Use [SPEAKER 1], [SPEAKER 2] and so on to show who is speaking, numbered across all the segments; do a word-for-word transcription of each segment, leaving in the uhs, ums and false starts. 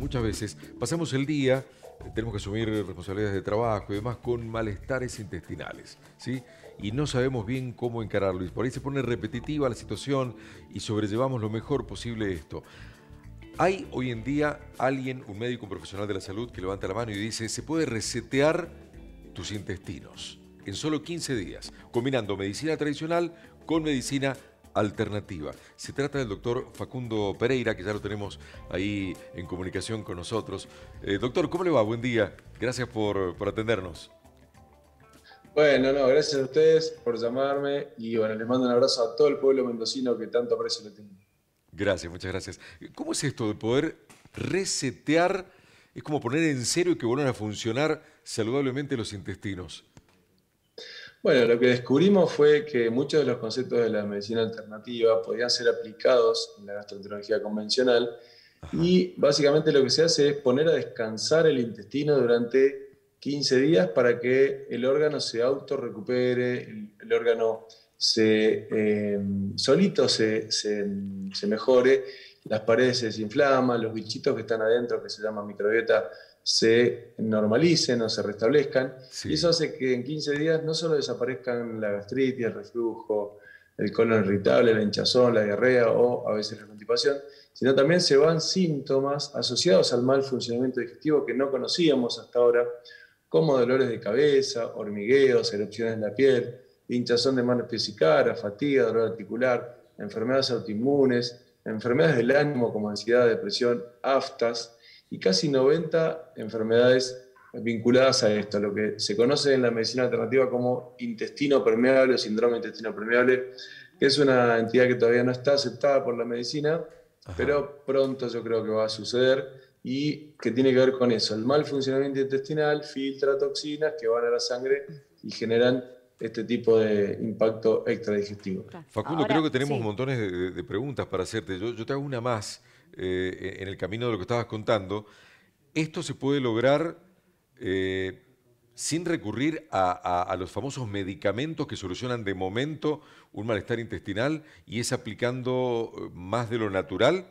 [SPEAKER 1] muchas veces pasamos el día, tenemos que asumir responsabilidades de trabajo y demás con malestares intestinales, ¿sí? Y no sabemos bien cómo encararlo. Y por ahí se pone repetitiva la situación y sobrellevamos lo mejor posible esto. Hay hoy en día alguien, un médico, un profesional de la salud, que levanta la mano y dice, se puede resetear tus intestinos en solo quince días, combinando medicina tradicional con medicina alternativa. Se trata del doctor Facundo Pereira, que ya lo tenemos ahí en comunicación con nosotros. Eh, doctor, ¿cómo le va? Buen día. Gracias por, por atendernos.
[SPEAKER 2] Bueno, no, gracias a ustedes por llamarme y bueno, les mando un abrazo a todo el pueblo mendocino que tanto aprecio le tengo.
[SPEAKER 1] Gracias, muchas gracias. ¿Cómo es esto de poder resetear? Es como poner en cero y que vuelvan a funcionar saludablemente los intestinos.
[SPEAKER 2] Bueno, lo que descubrimos fue que muchos de los conceptos de la medicina alternativa podían ser aplicados en la gastroenterología convencional
[SPEAKER 1] Ajá.
[SPEAKER 2] y básicamente lo que se hace es poner a descansar el intestino durante quince días para que el órgano se autorrecupere, el, el órgano se, eh, solito se, se, se mejore, las paredes se desinflaman, los bichitos que están adentro, que se llaman microbiota, se normalicen o se restablezcan. Y eso
[SPEAKER 1] Sí.
[SPEAKER 2] hace que en quince días no solo desaparezcan la gastritis, el reflujo, el colon irritable, la hinchazón, la diarrea o a veces la constipación, sino también se van síntomas asociados al mal funcionamiento digestivo que no conocíamos hasta ahora, como dolores de cabeza, hormigueos, erupciones en la piel, hinchazón de manos, pies y cara, fatiga, dolor articular, enfermedades autoinmunes, enfermedades del ánimo como ansiedad, depresión, aftas y casi noventa enfermedades vinculadas a esto, lo que se conoce en la medicina alternativa como intestino permeable o síndrome de intestino permeable, que es una entidad que todavía no está aceptada por la medicina,
[SPEAKER 1] Ajá.
[SPEAKER 2] pero pronto yo creo que va a suceder y que tiene que ver con eso. El mal funcionamiento intestinal filtra toxinas que van a la sangre y generan este tipo de impacto extradigestivo.
[SPEAKER 3] Claro.
[SPEAKER 1] Facundo, creo
[SPEAKER 3] Ahora,
[SPEAKER 1] que tenemos
[SPEAKER 3] sí.
[SPEAKER 1] montones de, de- de preguntas para hacerte. Yo, yo te hago una más eh, en el camino de lo que estabas contando. ¿Esto se puede lograr eh, sin recurrir a, a- a los famosos medicamentos que solucionan de momento un malestar intestinal y es aplicando eh, más de lo natural?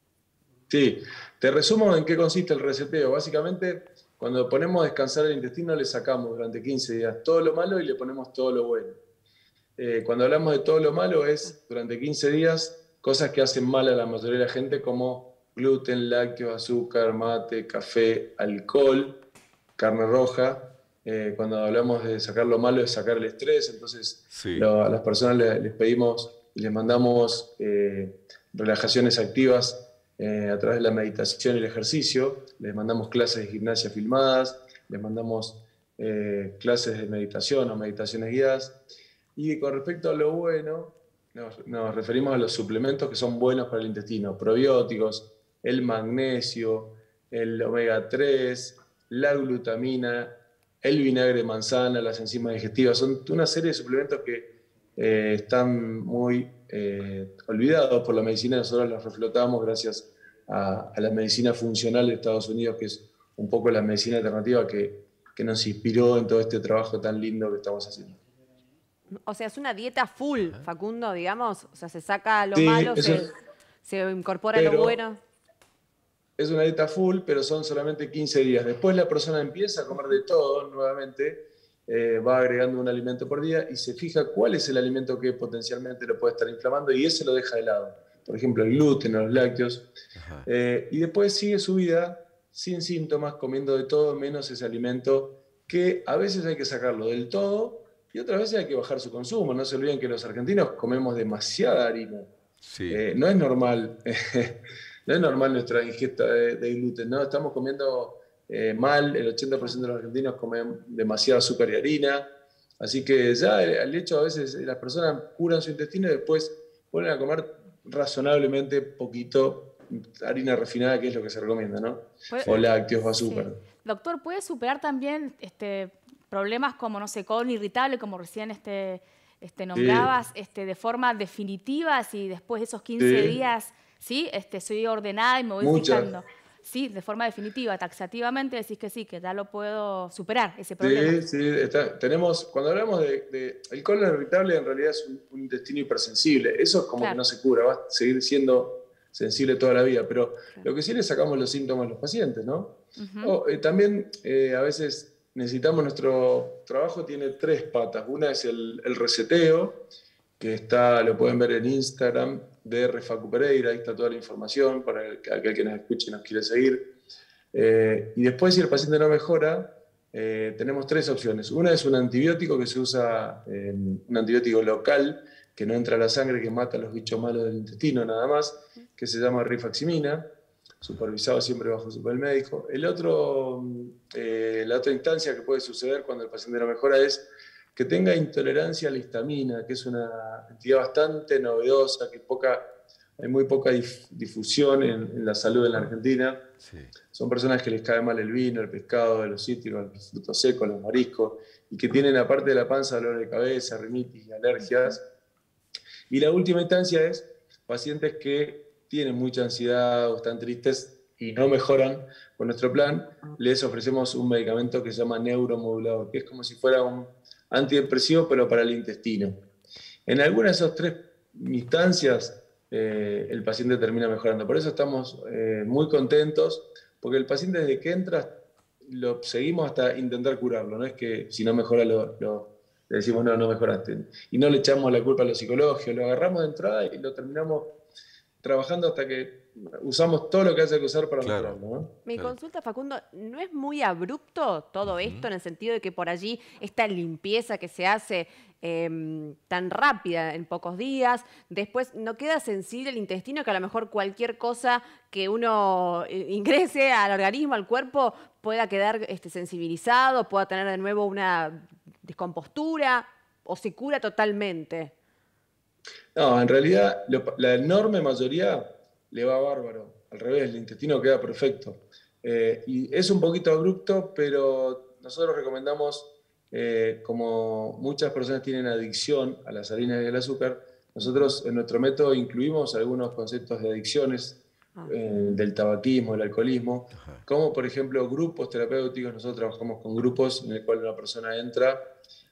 [SPEAKER 2] Sí, te resumo en qué consiste el reseteo. Básicamente, cuando ponemos a descansar el intestino, le sacamos durante quince días todo lo malo y le ponemos todo lo bueno. Eh, cuando hablamos de todo lo malo es durante quince días cosas que hacen mal a la mayoría de la gente como gluten, lácteos, azúcar, mate, café, alcohol, carne roja. Eh, cuando hablamos de sacar lo malo es sacar el estrés, entonces
[SPEAKER 1] Sí.
[SPEAKER 2] lo, a las personas les, les pedimos y les mandamos eh, relajaciones activas eh, a través de la meditación y el ejercicio, les mandamos clases de gimnasia filmadas, les mandamos eh, clases de meditación o meditaciones guiadas. Y con respecto a lo bueno, nos, nos referimos a los suplementos que son buenos para el intestino, probióticos, el magnesio, el omega tres, la glutamina, el vinagre de manzana, las enzimas digestivas. Son una serie de suplementos que eh, están muy eh, olvidados por la medicina. Nosotros los reflotamos gracias a, a la medicina funcional de Estados Unidos, que es un poco la medicina alternativa que, que nos inspiró en todo este trabajo tan lindo que estamos haciendo.
[SPEAKER 3] O sea, es una dieta full, Facundo, digamos. O sea, se saca lo
[SPEAKER 2] Sí,
[SPEAKER 3] malo,
[SPEAKER 2] eso,
[SPEAKER 3] se, se incorpora lo
[SPEAKER 2] pero
[SPEAKER 3] bueno.
[SPEAKER 2] es una dieta full, pero son solamente quince días. Después la persona empieza a comer de todo nuevamente, eh, va agregando un alimento por día y se fija cuál es el alimento que potencialmente lo puede estar inflamando y ese lo deja de lado. Por ejemplo, el gluten o los lácteos.
[SPEAKER 1] Ajá.
[SPEAKER 2] Eh, y después sigue su vida sin síntomas, comiendo de todo menos ese alimento que a veces hay que sacarlo del todo y otras veces hay que bajar su consumo. No se olviden que los argentinos comemos demasiada harina.
[SPEAKER 1] Sí.
[SPEAKER 2] Eh, no es normal, no es normal nuestra ingesta de, de gluten, ¿no? Estamos comiendo eh, mal, el ochenta por ciento
[SPEAKER 3] Claro.
[SPEAKER 2] de los argentinos comen demasiado azúcar y harina, así que ya el, el hecho a veces las personas curan su intestino y después vuelven a comer razonablemente poquito harina refinada, que es lo que se recomienda, ¿no?
[SPEAKER 3] Puede-
[SPEAKER 2] O lácteos o
[SPEAKER 3] sí.
[SPEAKER 2] azúcar.
[SPEAKER 3] Doctor, ¿puede superar también este, problemas como, no sé, colon irritable, como recién este, este,
[SPEAKER 2] Sí,
[SPEAKER 3] nombrabas, este, de forma definitiva, si después de esos quince
[SPEAKER 2] sí,
[SPEAKER 3] días, sí, este, soy ordenada y me voy
[SPEAKER 2] muchas.
[SPEAKER 3] fijando? Sí, de forma definitiva, taxativamente decís que sí, que ya lo puedo superar, ese problema.
[SPEAKER 2] Sí, sí, está- tenemos, cuando hablamos de, de- el colon irritable en realidad es un, un intestino hipersensible, eso es como que
[SPEAKER 3] Claro,
[SPEAKER 2] no se cura, va a seguir siendo sensible toda la vida, pero lo que sí le sacamos los síntomas a los pacientes, ¿no? Uh-huh. O, eh, también eh, a veces necesitamos, nuestro trabajo tiene tres patas. Una es el, el reseteo, que está, lo pueden ver en Instagram de Refacu Pereira, ahí está toda la información para el, aquel que nos escuche y nos quiere seguir. Eh, y después, si el paciente no mejora, eh, tenemos tres opciones. Una es un antibiótico que se usa, eh, un antibiótico local, que no entra a la sangre, que mata a los bichos malos del intestino nada más, que se llama rifaximina, supervisado siempre bajo super médico. El otro, eh, la otra instancia que puede suceder cuando el paciente no mejora es que tenga intolerancia a la histamina, que es una entidad bastante novedosa, que poca, hay muy poca dif difusión en, en la salud en la Argentina. Sí. Son personas que les cae mal el vino, el pescado, los cítricos, los frutos secos, los mariscos, y que tienen, aparte de la panza, dolor de cabeza, rinitis y alergias. Y la última instancia es pacientes que tienen mucha ansiedad o están tristes y no mejoran con nuestro plan, les ofrecemos un medicamento que se llama neuromodulador, que es como si fuera un antidepresivo, pero para el intestino. En alguna de esas tres instancias, eh, el paciente termina mejorando. Por eso estamos eh, muy contentos, porque el paciente desde que entra lo seguimos hasta intentar curarlo. No es que si no mejora lo, lo, le decimos no, no mejoraste. Y no le echamos la culpa a los psicólogos, lo agarramos de entrada y lo terminamos trabajando hasta que usamos todo lo que haya que usar para claro. mejorarlo, ¿no?
[SPEAKER 4] Mi
[SPEAKER 1] claro.
[SPEAKER 4] consulta, Facundo, ¿no es muy abrupto todo uh-huh. esto en el sentido de que por allí esta limpieza que se hace eh, tan rápida en pocos días, después no queda sensible el intestino, que a lo mejor cualquier cosa que uno ingrese al organismo, al cuerpo, pueda quedar este, sensibilizado, pueda tener de nuevo una descompostura o se cura totalmente?
[SPEAKER 2] No, en realidad lo, la enorme mayoría le va bárbaro, al revés, el intestino queda perfecto. Eh, y es un poquito abrupto, pero nosotros recomendamos, eh, como muchas personas tienen adicción a las harinas y al azúcar, nosotros en nuestro método incluimos algunos conceptos de adicciones, eh, del tabaquismo, del alcoholismo, como por ejemplo grupos terapéuticos. Nosotros trabajamos con grupos en el cual una persona entra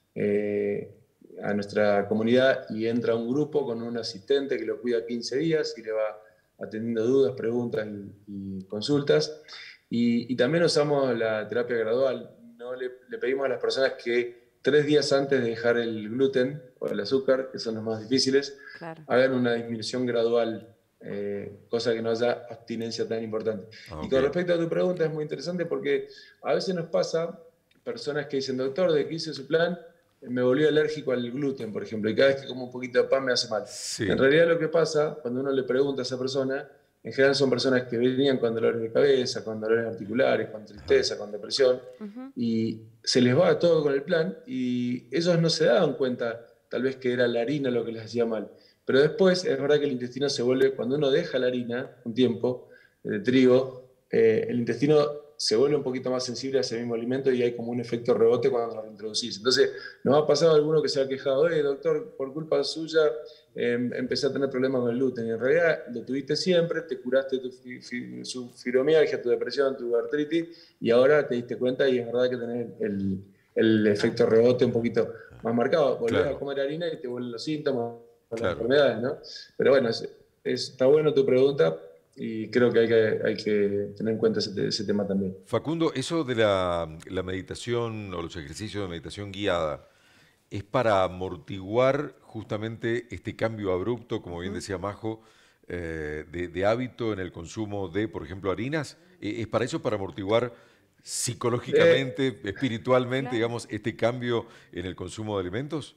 [SPEAKER 2] eh, a nuestra comunidad y entra a un grupo con un asistente que lo cuida quince días y le va atendiendo dudas, preguntas y, y consultas. Y, y también usamos la terapia gradual. No le, le pedimos a las personas que tres días antes de dejar el gluten o el azúcar, que son los más difíciles, claro. hagan una disminución gradual, eh, cosa que no haya abstinencia tan importante. Okay. Y con respecto a tu pregunta, es muy interesante porque a veces nos pasa personas que dicen, doctor, de que hice su plan, me volví alérgico al gluten, por ejemplo, y cada vez que como un poquito de pan me hace mal. Sí. En realidad lo que pasa, cuando uno le pregunta a esa persona, en general son personas que venían con dolores de cabeza, con dolores articulares, con tristeza, con depresión, uh-huh. y se les va todo con el plan, y ellos no se daban cuenta, tal vez que era la harina lo que les hacía mal. Pero después, es verdad que el intestino se vuelve, cuando uno deja la harina un tiempo, de trigo, eh, el intestino se vuelve un poquito más sensible a ese mismo alimento y hay como un efecto rebote cuando lo reintroducís. Entonces, nos ha pasado alguno que se ha quejado, eh, doctor, por culpa suya eh, empecé a tener problemas con el gluten. Y en realidad lo tuviste siempre, te curaste tu fi, fi, su fibromialgia, tu depresión, tu artritis, y ahora te diste cuenta y es verdad que tenés el, el efecto rebote un poquito más marcado. Volvés claro. a comer harina y te vuelven los síntomas, claro. las enfermedades, ¿no? Pero bueno, es, es, está bueno tu pregunta. Y creo que hay que, hay que tener en cuenta ese, ese tema también.
[SPEAKER 1] Facundo, eso de la, la meditación o los ejercicios de meditación guiada, ¿es para amortiguar justamente este cambio abrupto, como bien decía Majo, eh, de, de hábito en el consumo de, por ejemplo, harinas? ¿Es para eso, para amortiguar psicológicamente, eh, espiritualmente, claro. digamos, este cambio en el consumo de alimentos?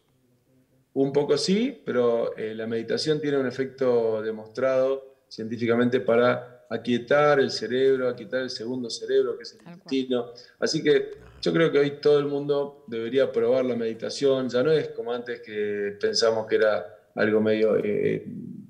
[SPEAKER 2] Un poco sí, pero eh, la meditación tiene un efecto demostrado científicamente para aquietar el cerebro, aquietar el segundo cerebro, que es el intestino. Así que yo creo que hoy todo el mundo debería probar la meditación. Ya no es como antes, que pensamos que era algo medio eh,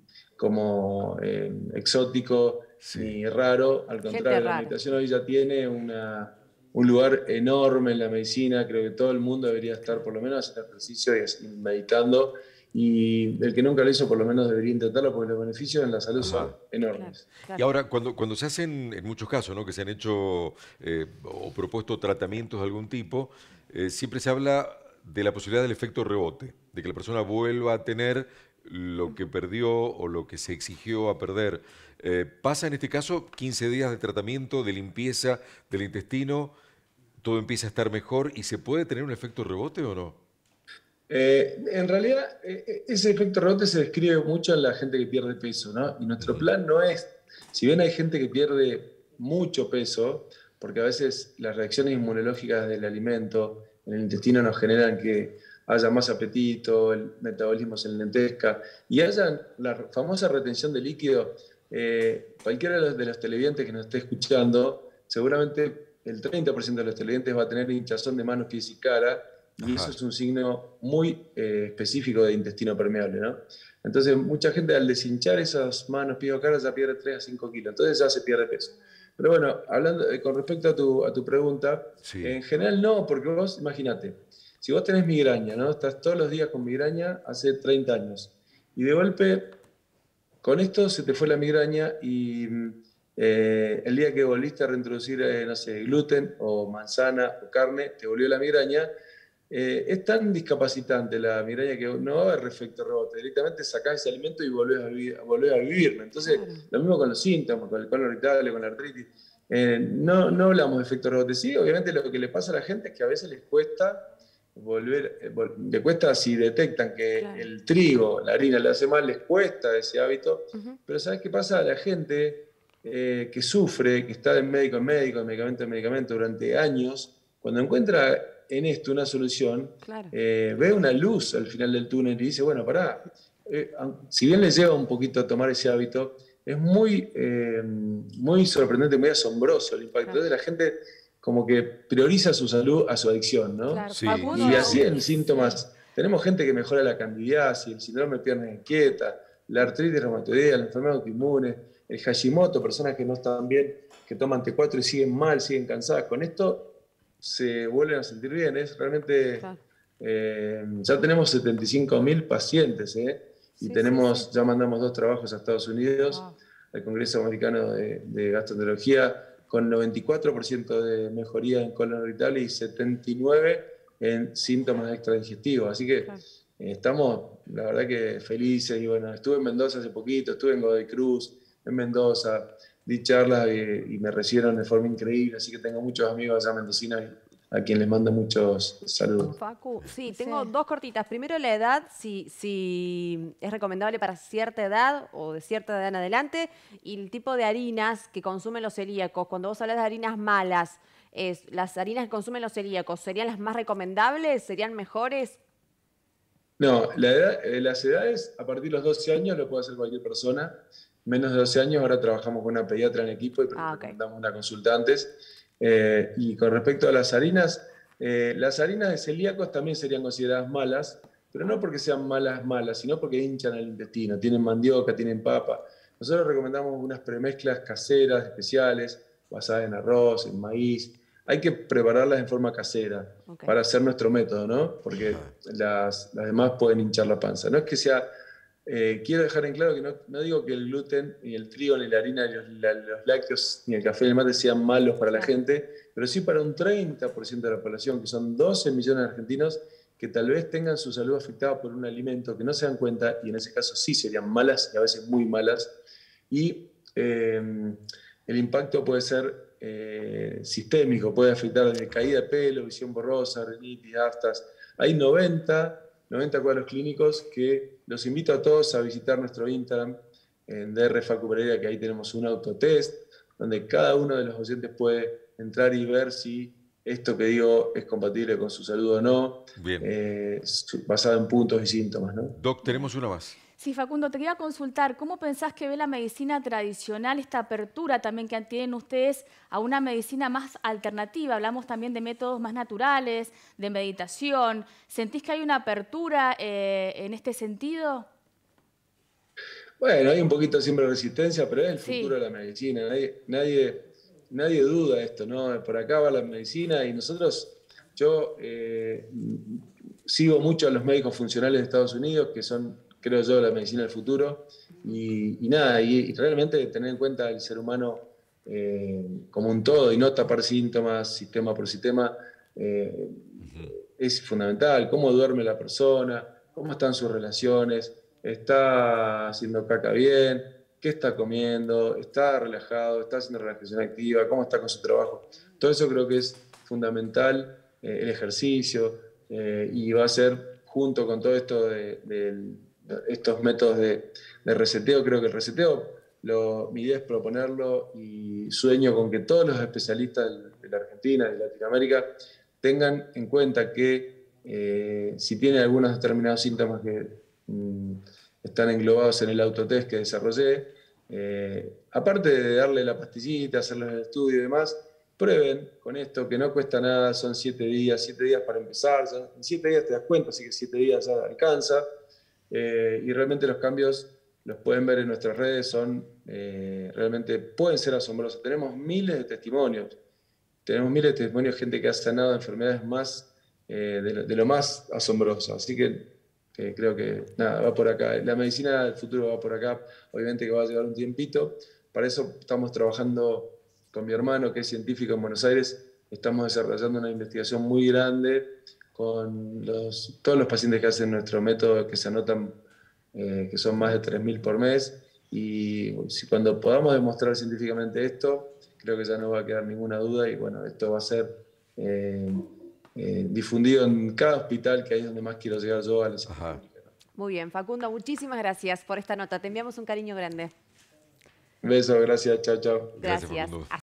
[SPEAKER 2] como eh, exótico sí. ni raro. Al contrario, la meditación hoy ya tiene una, un lugar enorme en la medicina. Creo que todo el mundo debería estar por lo menos haciendo ejercicio y meditando. Y el que nunca lo hizo, por lo menos debería intentarlo, porque los beneficios en la salud Ajá. son enormes.
[SPEAKER 1] Claro, claro. Y ahora, cuando, cuando se hacen, en muchos casos, ¿no? que se han hecho eh, o propuesto tratamientos de algún tipo, eh, siempre se habla de la posibilidad del efecto rebote, de que la persona vuelva a tener lo que perdió o lo que se exigió a perder. Eh, pasa en este caso quince días de tratamiento, de limpieza del intestino, todo empieza a estar mejor y ¿se puede tener un efecto rebote o no?
[SPEAKER 2] Eh, en realidad, eh, ese efecto rebote se describe mucho en la gente que pierde peso, ¿no? Y nuestro plan no es, si bien hay gente que pierde mucho peso, porque a veces las reacciones inmunológicas del alimento en el intestino nos generan que haya más apetito, el metabolismo se enlentezca y haya la famosa retención de líquido. Eh, cualquiera de los, de los televidentes que nos esté escuchando, seguramente el treinta por ciento de los televidentes va a tener hinchazón de manos, pies y cara, y Ajá. eso es un signo muy eh, específico de intestino permeable, ¿no? Entonces, mucha gente al deshinchar esas manos, pies o cara ya pierde tres a cinco kilos, entonces ya se pierde peso. Pero bueno, hablando eh, con respecto a tu, a tu pregunta, sí. En general no, porque vos, imagínate, si vos tenés migraña, ¿no? Estás todos los días con migraña hace treinta años, y de golpe, con esto se te fue la migraña y eh, el día que volviste a reintroducir, eh, no sé, gluten o manzana o carne, te volvió la migraña. Eh, es tan discapacitante la migraña que no va a haber efecto rebote. Directamente sacás ese alimento y volvés a, vivir, volvés a vivirlo. Entonces, claro. Lo mismo con los síntomas, con el colon irritable, con la artritis. Eh, no, no hablamos de efecto rebote. Sí, obviamente lo que le pasa a la gente es que a veces les cuesta volver, eh, vol le cuesta si detectan que claro. El trigo, la harina le hace mal, les cuesta ese hábito. Uh-huh. Pero ¿sabes qué pasa? A la gente eh, que sufre, que está de médico en médico, de medicamento en medicamento durante años, cuando encuentra en esto una solución, claro. eh, ve una luz al final del túnel y dice, bueno, pará, eh, si bien le lleva un poquito a tomar ese hábito, es muy, eh, muy sorprendente, muy asombroso el impacto. Claro. Entonces la gente como que prioriza su salud a su adicción, ¿no?
[SPEAKER 3] Claro.
[SPEAKER 1] Sí.
[SPEAKER 2] Y así en síntomas, sí. Tenemos gente que mejora la candidiasis, el síndrome de piernas inquietas, la artritis reumatoidea, la enfermedad autoinmune, el Hashimoto, personas que no están bien, que toman T cuatro y siguen mal, siguen cansadas. Con esto se vuelven a sentir bien. Es realmente, claro. eh, ya tenemos setenta y cinco mil pacientes, ¿eh? Y sí, tenemos, sí, sí. Ya mandamos dos trabajos a Estados Unidos, wow. Al Congreso Americano de, de Gastroenterología, con noventa y cuatro por ciento de mejoría en colon irritable y setenta y nueve por ciento en síntomas extradigestivos. Así que claro. eh, estamos, la verdad que felices. Y bueno, estuve en Mendoza hace poquito, estuve en Godoy Cruz, en Mendoza, di charlas y, y me recibieron de forma increíble, así que tengo muchos amigos allá mendocinos a quien les mando muchos saludos.
[SPEAKER 4] Facu, sí, tengo sí. dos cortitas. Primero, la edad, si, si es recomendable para cierta edad o de cierta edad en adelante, y el tipo de harinas que consumen los celíacos. Cuando vos hablas de harinas malas, es, ¿las harinas que consumen los celíacos serían las más recomendables? ¿Serían mejores?
[SPEAKER 2] No, la edad, eh, las edades, a partir de los doce años lo puede hacer cualquier persona. Menos de doce años, ahora trabajamos con una pediatra en equipo y ah, okay. Recomendamos una consulta antes. Eh, y con respecto a las harinas, eh, las harinas de celíacos también serían consideradas malas, pero no porque sean malas, malas, sino porque hinchan el intestino, tienen mandioca, tienen papa. Nosotros recomendamos unas premezclas caseras, especiales, basadas en arroz, en maíz. Hay que prepararlas en forma casera okay. Para hacer nuestro método, ¿no? Porque las, las demás pueden hinchar la panza. No es que sea... Eh, quiero dejar en claro que no, no digo que el gluten, ni el trigo, ni la harina, ni los, la, los lácteos, ni el café, ni el mate sean malos para la gente, pero sí para un treinta por ciento de la población, que son doce millones de argentinos, que tal vez tengan su salud afectada por un alimento que no se dan cuenta, y en ese caso sí serían malas, y a veces muy malas, y eh, el impacto puede ser eh, sistémico, puede afectar desde caída de pelo, visión borrosa, rinitis, aftas. Hay noventa cuadros clínicos que los invito a todos a visitar nuestro Instagram en D R Facu Pereira, que ahí tenemos un autotest donde cada uno de los oyentes puede entrar y ver si esto que digo es compatible con su salud o no. Bien. Eh, basado en puntos y síntomas, ¿no?
[SPEAKER 1] Doc, tenemos una más.
[SPEAKER 3] Sí, Facundo, te quería consultar, ¿cómo pensás que ve la medicina tradicional, esta apertura también que tienen ustedes a una medicina más alternativa? Hablamos también de métodos más naturales, de meditación. ¿Sentís que hay una apertura eh, en este sentido?
[SPEAKER 2] Bueno, hay un poquito siempre de resistencia, pero es el sí. Futuro de la medicina. Nadie, nadie, nadie duda de esto, ¿no? Por acá va la medicina y nosotros, yo eh, sigo mucho a los médicos funcionales de Estados Unidos, que son... creo yo, la medicina del futuro, y, y nada, y, y realmente tener en cuenta el ser humano eh, como un todo, y no tapar síntomas, sistema por sistema, eh, uh-huh. Es fundamental, cómo duerme la persona, cómo están sus relaciones, está haciendo caca bien, qué está comiendo, está relajado, está haciendo relajación activa, cómo está con su trabajo. Todo eso creo que es fundamental, eh, el ejercicio, eh, y va a ser junto con todo esto de, de, de estos métodos de, de reseteo. Creo que el reseteo, lo, mi idea es proponerlo y sueño con que todos los especialistas de la Argentina y de Latinoamérica tengan en cuenta que eh, si tienen algunos determinados síntomas que mmm, están englobados en el autotest que desarrollé, eh, aparte de darle la pastillita, hacerles el estudio y demás, prueben con esto, que no cuesta nada, son siete días, siete días para empezar, ya en siete días te das cuenta, así que siete días ya alcanza, eh, y realmente los cambios los pueden ver en nuestras redes, son eh, realmente, pueden ser asombrosos. Tenemos miles de testimonios, tenemos miles de testimonios de gente que ha sanado de enfermedades más, eh, de, lo, de lo más asombroso, así que eh, creo que nada, va por acá. La medicina del futuro va por acá, obviamente que va a llevar un tiempito, para eso estamos trabajando con mi hermano, que es científico en Buenos Aires, estamos desarrollando una investigación muy grande con los, todos los pacientes que hacen nuestro método, que se anotan, eh, que son más de tres mil por mes, y si cuando podamos demostrar científicamente esto, creo que ya no va a quedar ninguna duda, y bueno, esto va a ser eh, eh, difundido en cada hospital, que ahí es donde más quiero llegar yo a la salud pública.
[SPEAKER 4] Muy bien, Facundo, muchísimas gracias por esta nota. Te enviamos un cariño grande.
[SPEAKER 2] Un beso, gracias, chao, chao.
[SPEAKER 4] Gracias.
[SPEAKER 1] Gracias, Facundo.